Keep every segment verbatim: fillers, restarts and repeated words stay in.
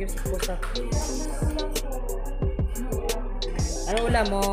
Cute sa pusa. Ano ulam mo?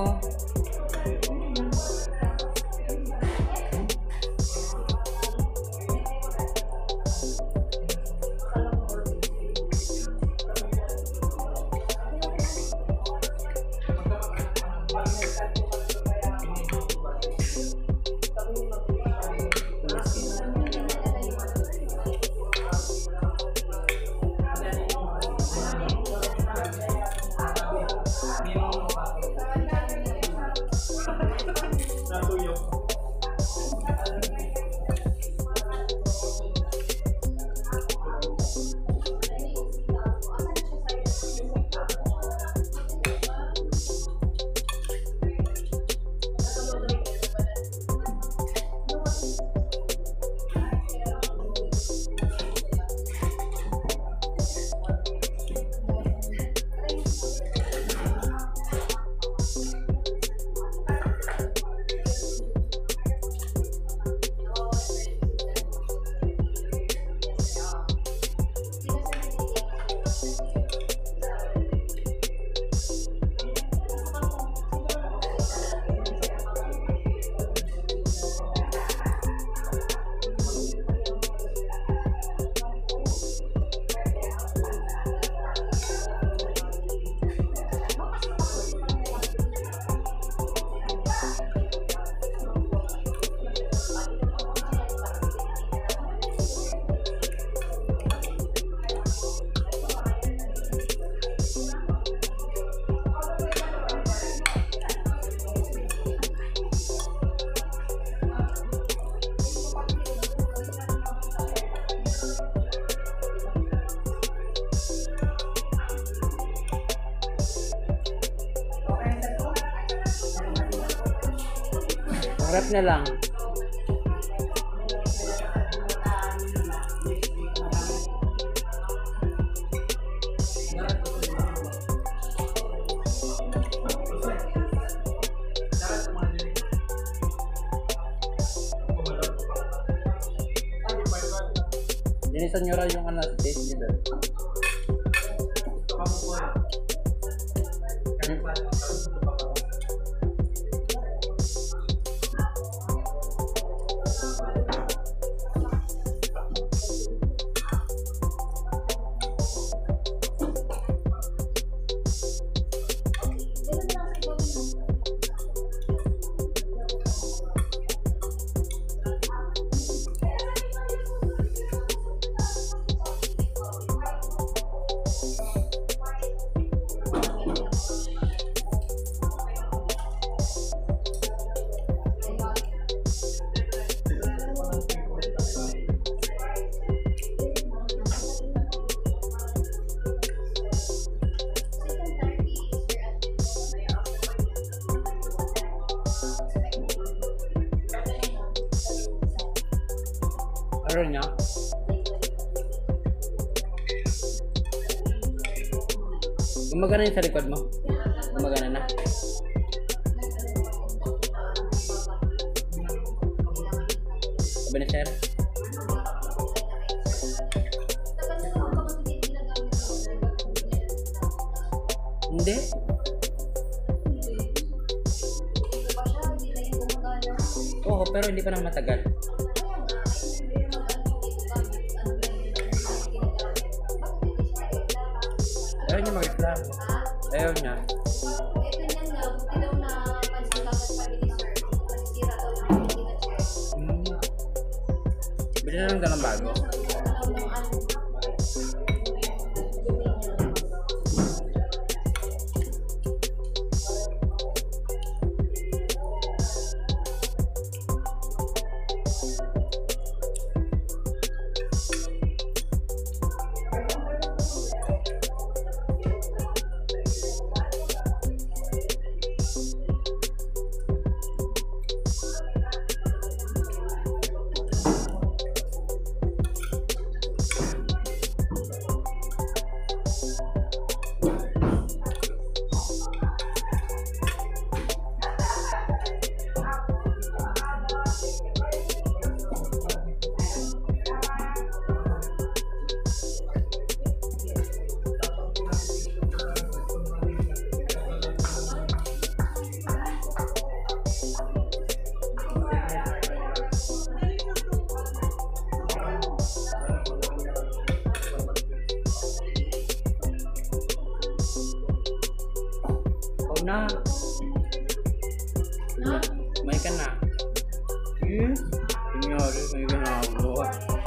Harap na lang. Dinisan nyo raw yung ano, taste nila. Ano niya? Gumagana yung sa likod mo. Gumagana na. Sabi na sir. Hindi. Oo, pero hindi pa nang matagal. Ayaw niya mag-reklamo. Ayaw niya. Hmm. Bili na lang dalang bago. na. May ka na. Eh? Kunyari, may ginagawa.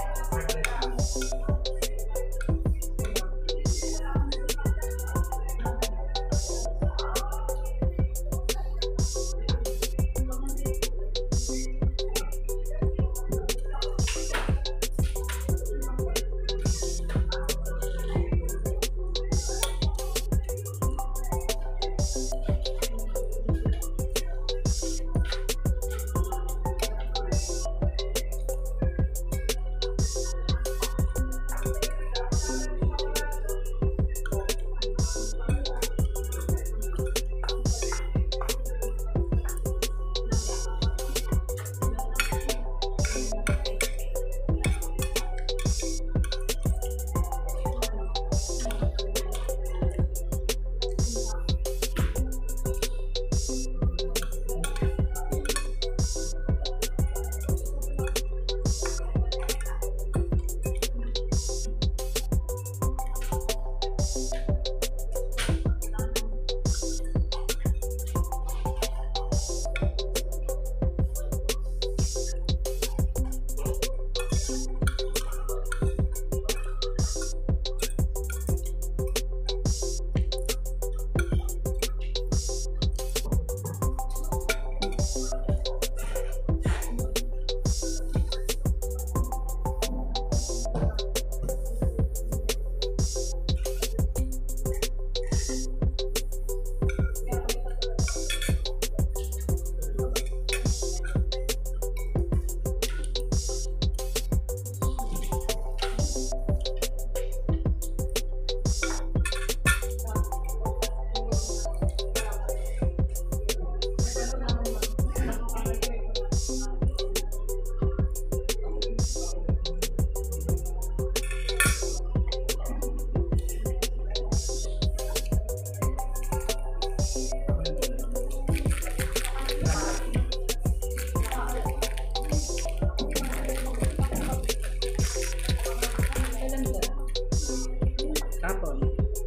Tapon.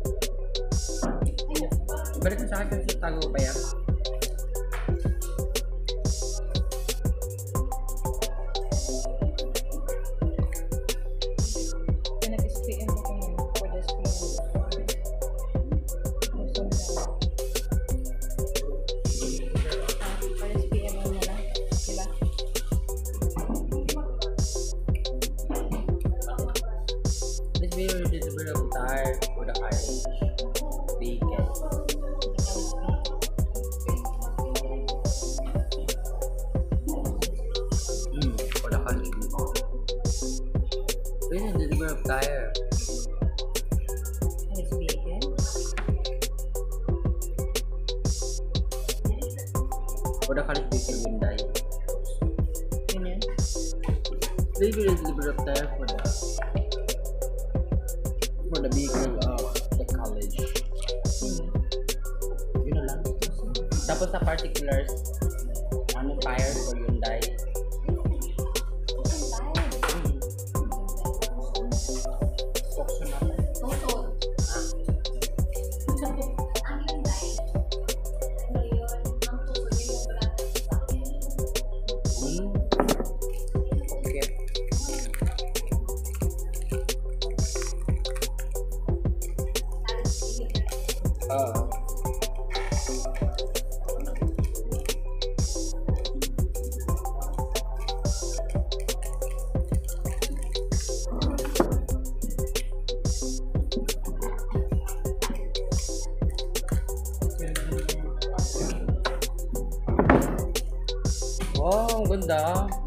Balik mo sa akin sa tago pa yan. Nag-S P M ako ngayon for this period. For this P M mo na lang. Diba? This video is a bit of tire for the Irish bacon. Mm, for the Irish bacon. This is a bit of tire. This bacon. For the Irish bacon will die. Yun yun. This video is a bit of tire for the for the vehicle of the college. Hmm. Yun na lang. Tapos sa particulars, ano tire for Hyundai. Focus na natin. Hmm. Okay. Uh, wow, ang ganda.